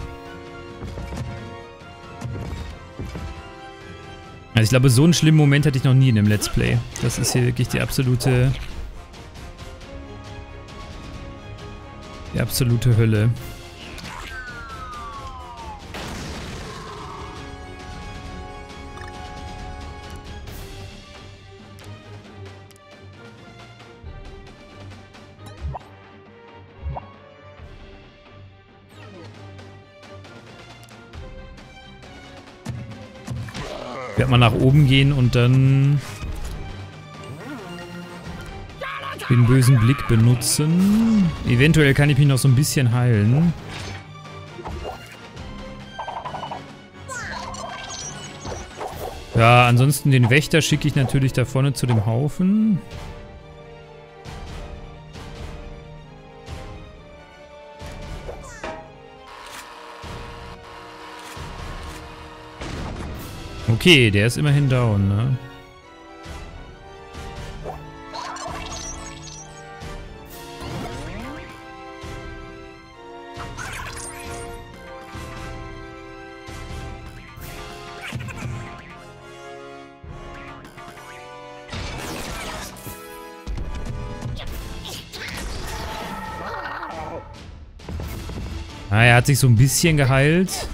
Also ich glaube, so einen schlimmen Moment hatte ich noch nie in einem Let's Play. Das ist hier wirklich die absolute... Die absolute Hölle. Ich werde mal nach oben gehen und dann den bösen Blick benutzen. Eventuell kann ich mich noch so ein bisschen heilen. Ja, ansonsten den Wächter schicke ich natürlich da vorne zu dem Haufen. Okay, der ist immerhin down, ne? Ah, er hat sich so ein bisschen geheilt.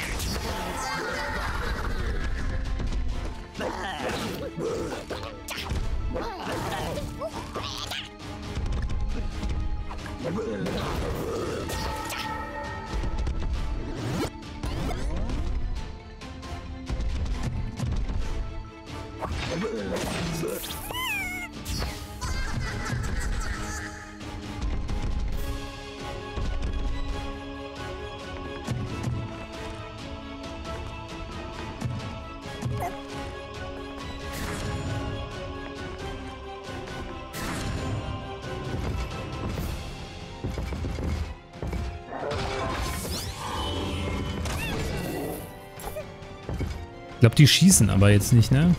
Ich glaube, die schießen aber jetzt nicht, ne?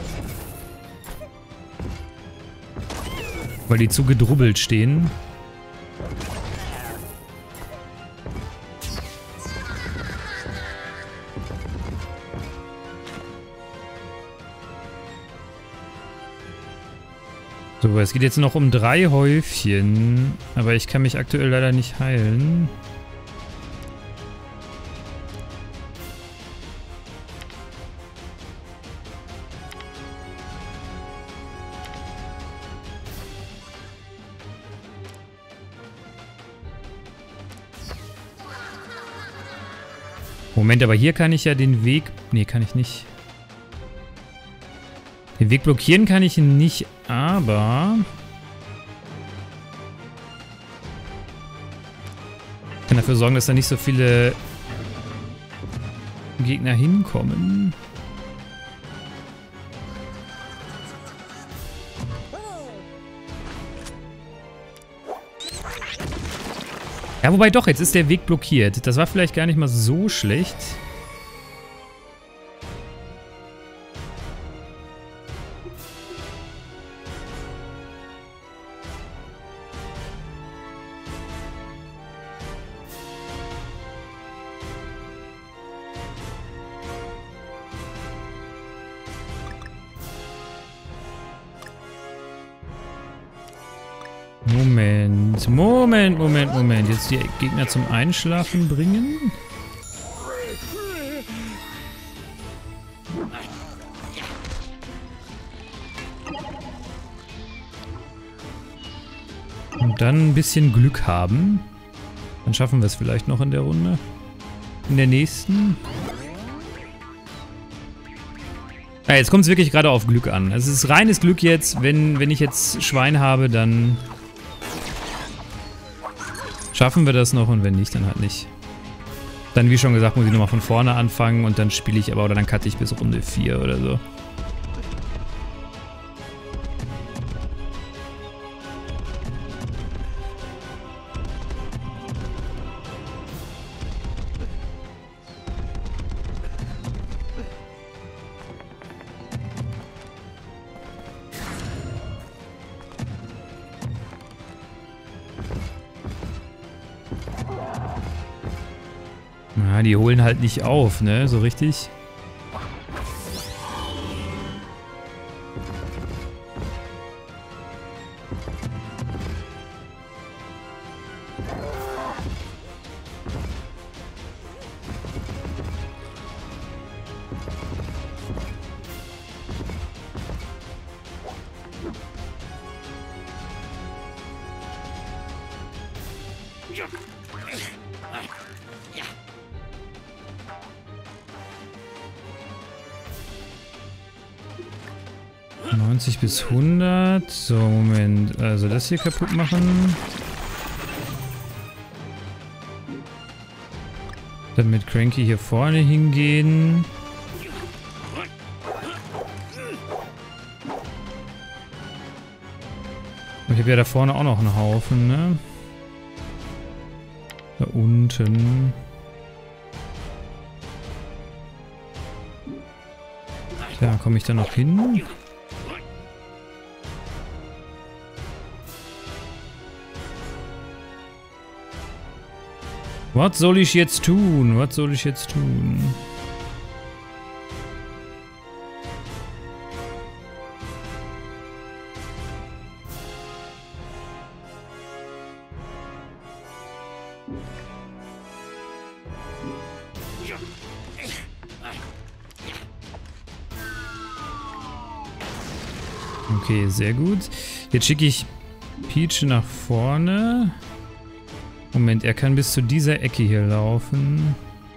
Weil die zu gedrubbelt stehen. So, es geht jetzt noch um drei Häufchen. Aber ich kann mich aktuell leider nicht heilen. Moment, aber hier kann ich ja den Weg... Nee, kann ich nicht. Den Weg blockieren kann ich nicht, aber... Ich kann dafür sorgen, dass da nicht so viele Gegner hinkommen. Ja, wobei doch, jetzt ist der Weg blockiert. Das war vielleicht gar nicht mal so schlecht. Moment, Moment, Moment, Moment. Jetzt die Gegner zum Einschlafen bringen. Und dann ein bisschen Glück haben. Dann schaffen wir es vielleicht noch in der Runde. In der nächsten. Ja, jetzt kommt es wirklich gerade auf Glück an. Also es ist reines Glück jetzt. Wenn, wenn ich jetzt Schwein habe, dann schaffen wir das noch und wenn nicht, dann halt nicht. Dann, wie schon gesagt, muss ich nochmal von vorne anfangen und dann spiele ich aber oder dann cutte ich bis Runde vier oder so. Ja, die holen halt nicht auf, ne? So richtig. neunzig bis hundert. So, Moment. Also das hier kaputt machen. Dann mit Cranky hier vorne hingehen. Ich habe ja da vorne auch noch einen Haufen, ne? Da unten. Da komme ich da noch hin. Was soll ich jetzt tun? Was soll ich jetzt tun? Okay, sehr gut. Jetzt schicke ich Peach nach vorne. Moment, er kann bis zu dieser Ecke hier laufen.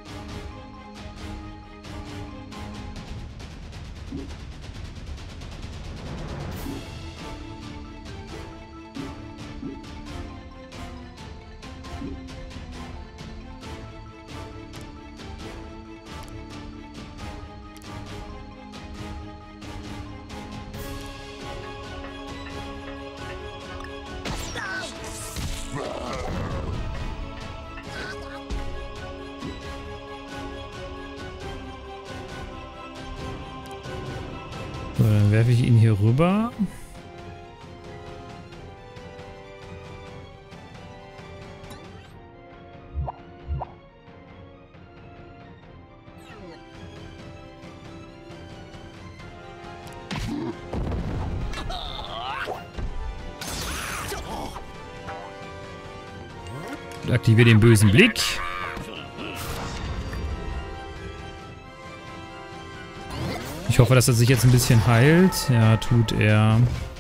So, dann werfe ich ihn hier rüber. Aktiviere den bösen Blick. Ich hoffe, dass er sich jetzt ein bisschen heilt. Ja, tut er.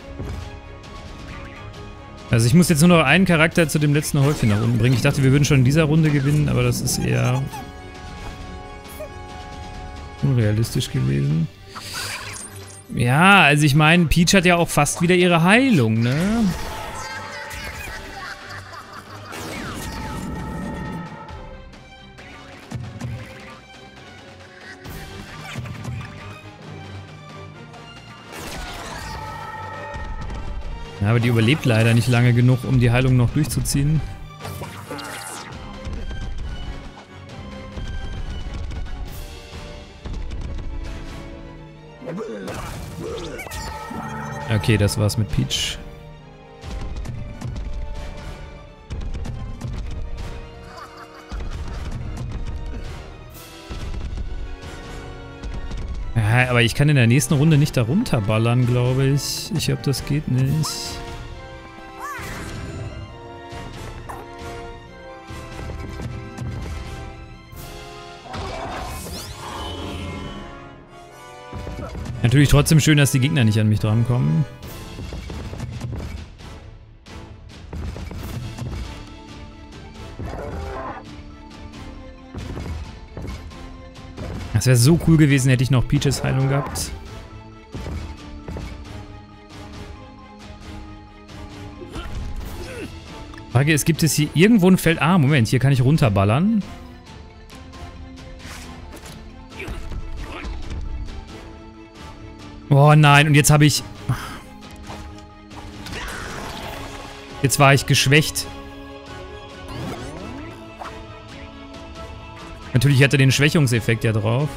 Also ich muss jetzt nur noch einen Charakter zu dem letzten Häufchen nach unten bringen. Ich dachte, wir würden schon in dieser Runde gewinnen, aber das ist eher unrealistisch gewesen. Ja, also ich meine, Peach hat ja auch fast wieder ihre Heilung, ne? Ja, aber die überlebt leider nicht lange genug, um die Heilung noch durchzuziehen. Okay, das war's mit Peach. Ja, aber ich kann in der nächsten Runde nicht da runterballern, glaube ich. Ich glaube, das geht nicht. Natürlich trotzdem schön, dass die Gegner nicht an mich drankommen. Das wäre so cool gewesen, hätte ich noch Peaches Heilung gehabt. Frage ist, gibt es hier irgendwo ein Feld? Ah, Moment, hier kann ich runterballern. Oh nein, und jetzt habe ich... Jetzt war ich geschwächt. Natürlich hat er den Schwächungseffekt ja drauf.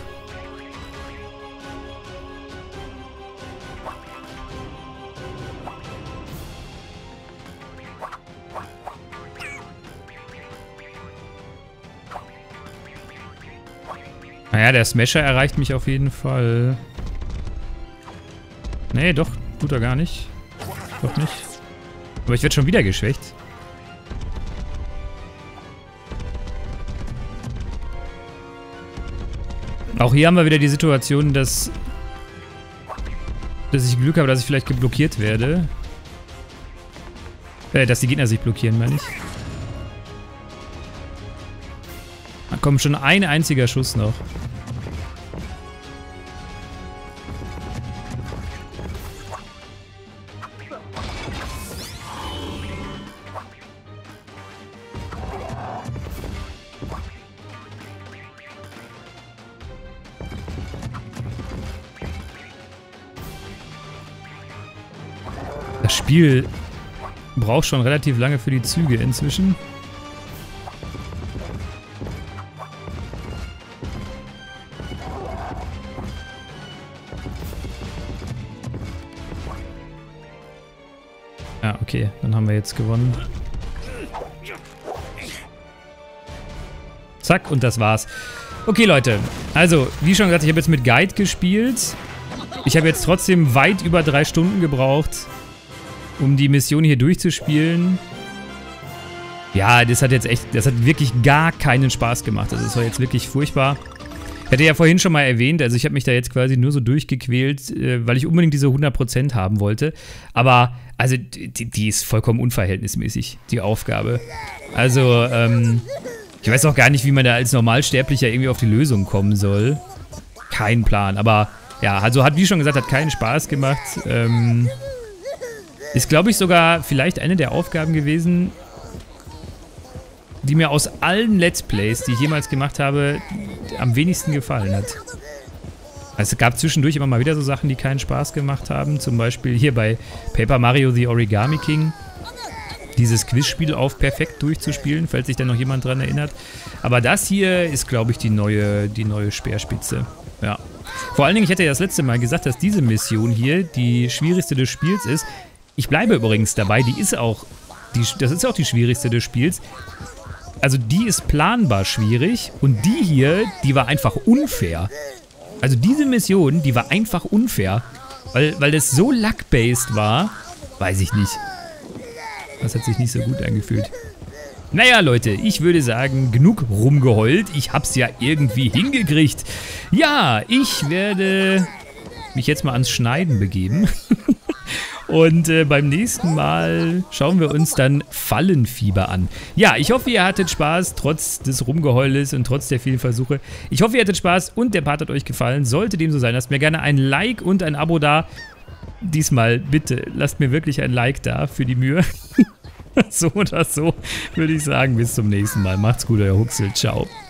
Naja, der Smasher erreicht mich auf jeden Fall. Nee, doch, tut er gar nicht. Doch nicht. Aber ich werde schon wieder geschwächt. Auch hier haben wir wieder die Situation, dass, dass ich Glück habe, dass ich vielleicht geblockiert werde. Äh, dass die Gegner sich blockieren, meine ich. Da kommt schon ein einziger Schuss noch. Das Spiel braucht schon relativ lange für die Züge inzwischen. Ja, okay, dann haben wir jetzt gewonnen. Zack, und das war's. Okay, Leute, also, wie schon gesagt, ich habe jetzt mit Guide gespielt. Ich habe jetzt trotzdem weit über drei Stunden gebraucht, um die Mission hier durchzuspielen. Ja, das hat jetzt echt, das hat wirklich gar keinen Spaß gemacht. Also das war jetzt wirklich furchtbar. Ich hatte ja vorhin schon mal erwähnt, also ich habe mich da jetzt quasi nur so durchgequält, äh, weil ich unbedingt diese hundert Prozent haben wollte. Aber, also, die, die ist vollkommen unverhältnismäßig, die Aufgabe. Also, ähm, ich weiß auch gar nicht, wie man da als Normalsterblicher irgendwie auf die Lösung kommen soll. Kein Plan, aber ja, also hat, wie schon gesagt, hat keinen Spaß gemacht. Ähm... Ist, glaube ich, sogar vielleicht eine der Aufgaben gewesen, die mir aus allen Let's Plays, die ich jemals gemacht habe, am wenigsten gefallen hat. Also es gab zwischendurch immer mal wieder so Sachen, die keinen Spaß gemacht haben. Zum Beispiel hier bei Paper Mario The Origami King. Dieses Quizspiel auf perfekt durchzuspielen, falls sich da noch jemand dran erinnert. Aber das hier ist, glaube ich, die neue, die neue Speerspitze. Ja. Vor allen Dingen, ich hatte ja das letzte Mal gesagt, dass diese Mission hier die schwierigste des Spiels ist. Ich bleibe übrigens dabei, die ist auch, die, das ist auch die schwierigste des Spiels. Also die ist planbar schwierig und die hier, die war einfach unfair. Also diese Mission, die war einfach unfair, weil, weil das so luck-based war, weiß ich nicht. Das hat sich nicht so gut angefühlt. Naja, Leute, ich würde sagen, genug rumgeheult. Ich hab's ja irgendwie hingekriegt. Ja, ich werde mich jetzt mal ans Schneiden begeben. Und äh, beim nächsten Mal schauen wir uns dann Fallenfieber an. Ja, ich hoffe, ihr hattet Spaß, trotz des Rumgeheules und trotz der vielen Versuche. Ich hoffe, ihr hattet Spaß und der Part hat euch gefallen. Sollte dem so sein, lasst mir gerne ein Like und ein Abo da. Diesmal bitte, lasst mir wirklich ein Like da für die Mühe. So oder so würde ich sagen, bis zum nächsten Mal. Macht's gut, euer Huxel. Ciao.